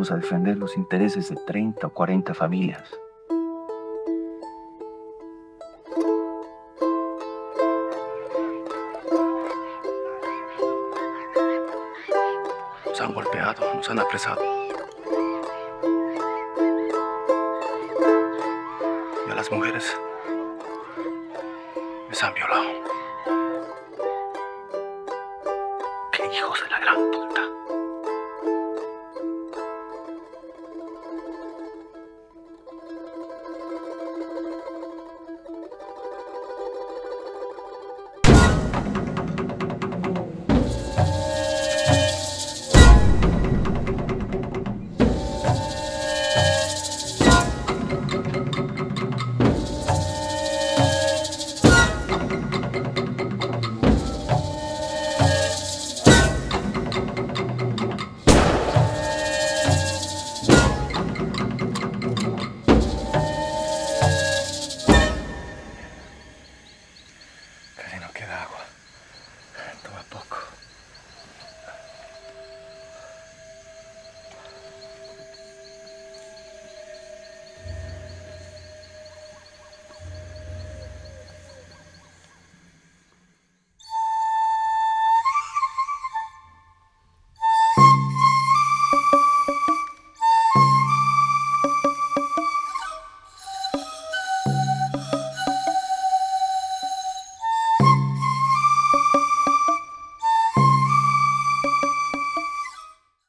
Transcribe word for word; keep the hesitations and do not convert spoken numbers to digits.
venimos a defender los intereses de treinta o cuarenta familias. Nos han golpeado, nos han apresado. Y a las mujeres les han violado. ¡Qué hijos de la gran puta!